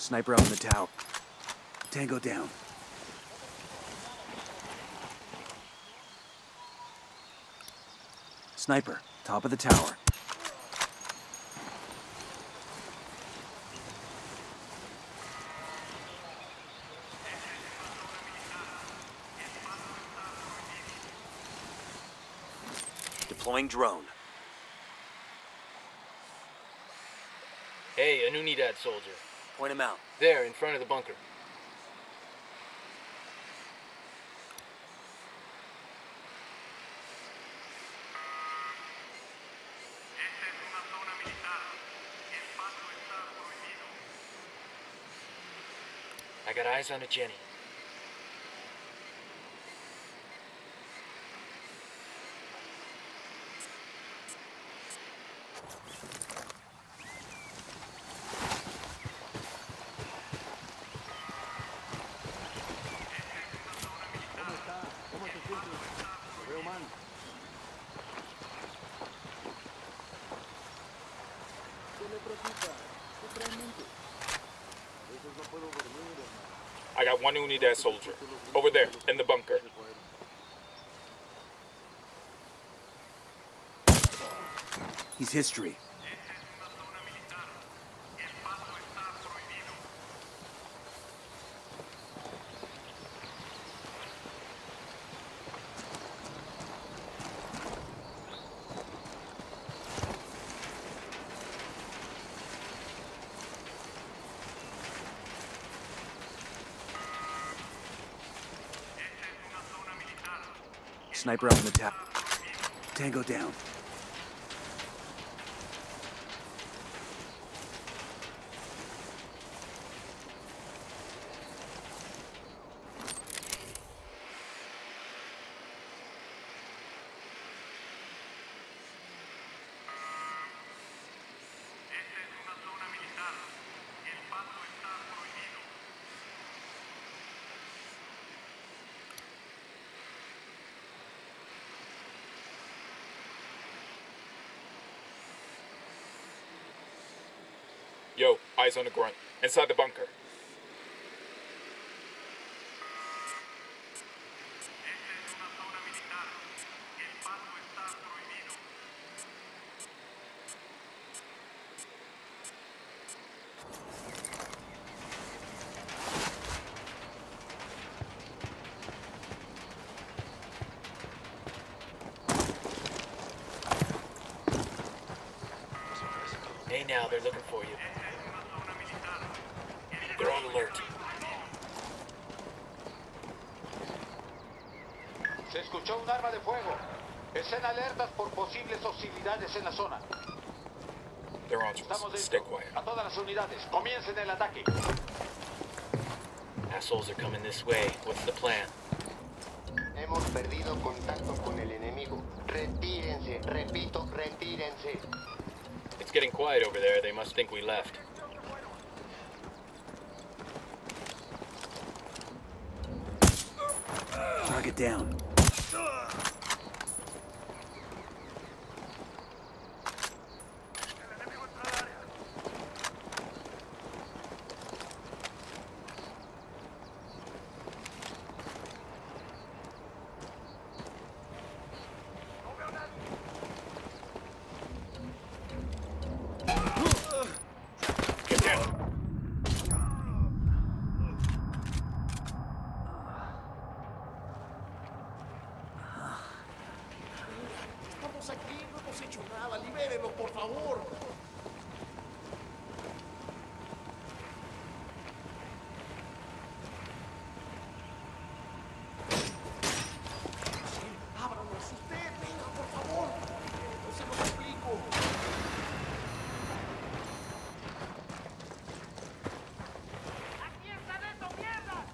Sniper up in the tower. Tango down. Sniper, top of the tower. Deploying drone. Hey, an Unidad soldier. Point him out. There, in front of the bunker. I got eyes on a Jenny. I got one Unidad soldier. Over there, in the bunker. He's history. Sniper up in the tower. Tango down. Yo, eyes on the grunt. Inside the bunker. Hey now, they're looking for you. They're on alert. Se escuchó un arma de fuego. Estén alertas por posibles hostilidades en la zona. They're on to Estamos us. Stay dentro. quiet. A todas las unidades, comiencen el ataque. Assholes are coming this way. What's the plan? Hemos perdido contacto con el enemigo. Retírense, repito, retírense. It's getting quiet over there. They must think we left. Target down. Get down. Estamos aquí, no hemos hecho nada. Libérenlo, por favor. Sí, ábranos usted, venga, por favor. No se lo explico. ¡Aquí están estos mierdas!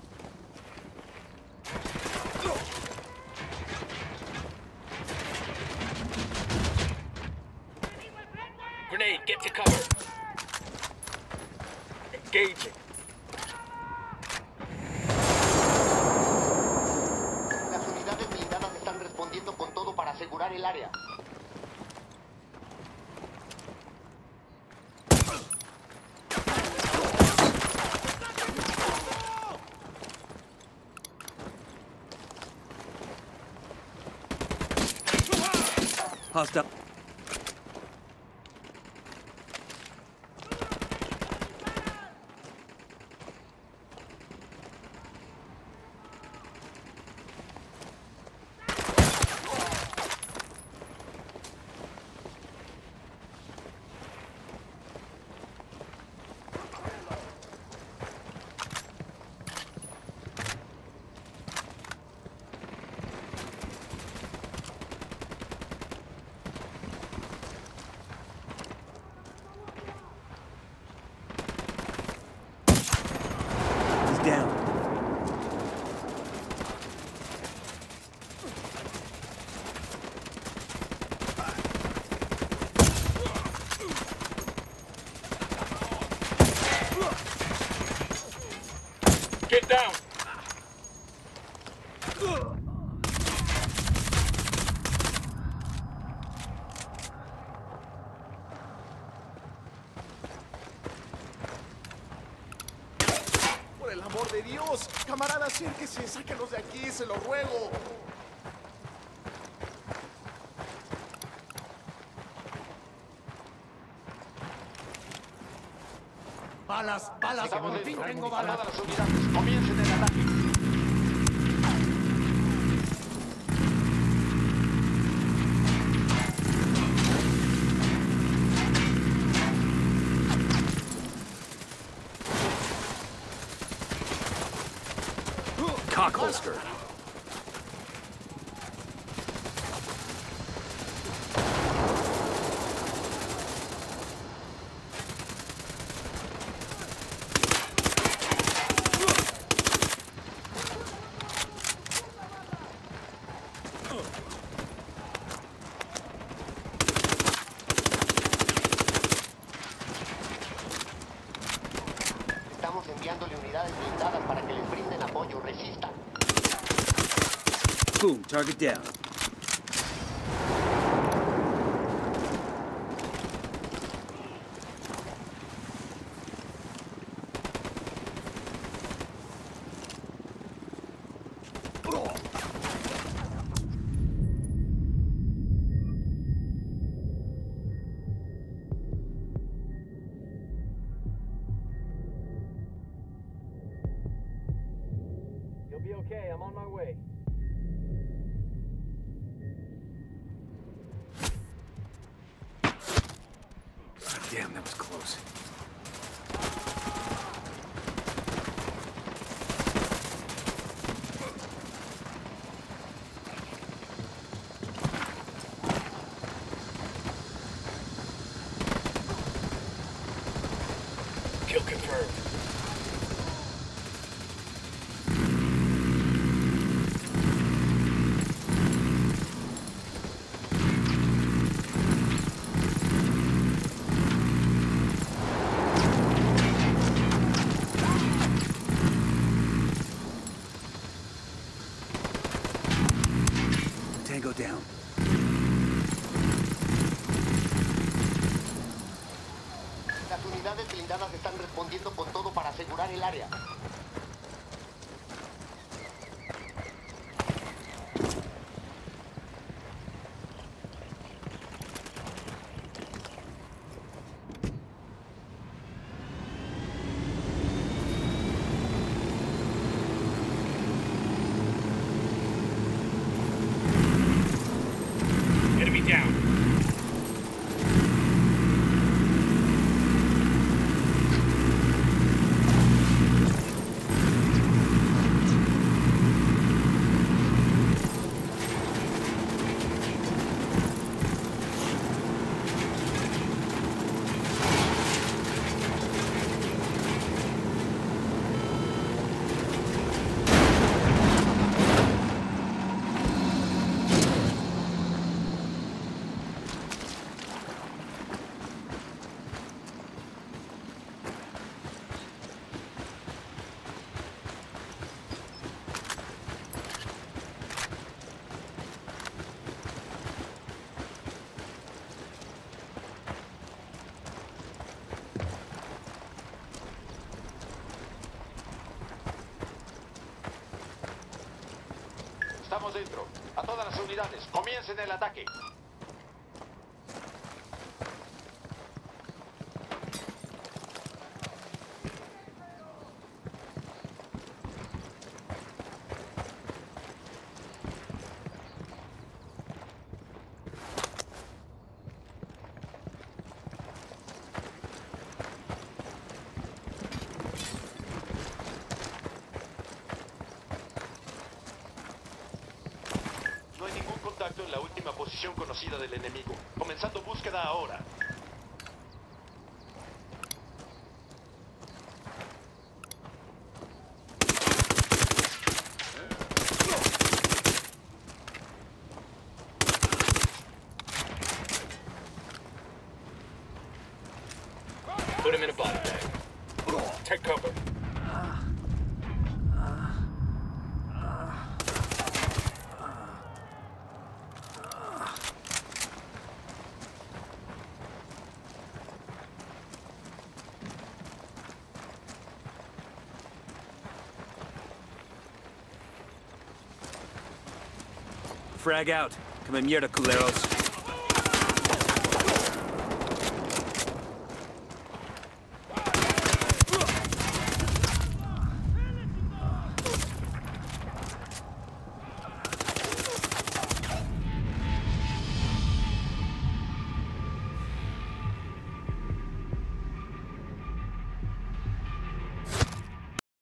Grenade, get to cover. Engaging. Las unidades blindadas están respondiendo con todo para asegurar el área. Hostile. Down. Get down. Por el amor de Dios, camarada, acérquese, sáquenos de aquí, se lo ruego. Balas, balas, Estamos por fin dentro. tengo A balas. todas las unidades, comiencen el ataque. Cock holster. Estamos enviándole unidades blindadas para que les brinden apoyo. Resistan. Boom, target down. You'll be okay. I'm on my way. Damn, that was close. Kill confirmed. Tango down. Las unidades blindadas están respondiendo con todo para asegurar el área. Enemy down. Estamos dentro. A todas las unidades, comiencen el ataque. posición conocida del enemigo. Comenzando búsqueda ahora. Put him in a body bag. Take cover. Frag out. Come mierda, culeros.